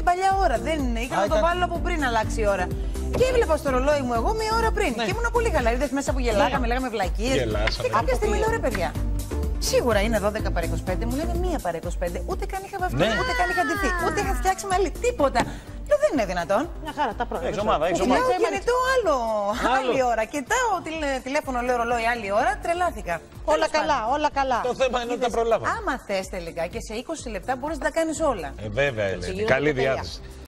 στην παλιά ώρα. Δεν είναι. Είχα να το βάλω από πριν αλλάξει η ώρα. Και έβλεπα στο ρολόι μου εγώ μία ώρα πριν. Και ήμουν πολύ καλά. Είδες μέσα που γελάγαμε, λέγαμε βλακίες. Και κάποια στιγμή λέω ρε παιδιά. Σίγουρα είναι 12 παρά 25, μου λένε 1 παρά 25. Ούτε καν είχα βαφτεί, ούτε καν είχα ντυθεί, ούτε είχα φτιάξει μαλλί. Τίποτα. Λέω δεν είναι δυνατόν. Μια χαρά, τα πρώτα. Έχεις ομάδα. Κοιτάω κινητό άλλη ώρα. Κοιτάω τηλέφωνο, λέω ρολόι άλλη ώρα, τρελάθηκα. Όλα καλά, όλα καλά. Το θέμα είναι ότι τα προλάβαμε. Άμα θες τελικά και σε 20 λεπτά μπορείς να τα κάνεις όλα. Βέβαια, Ελένη. Καλή διάθεση.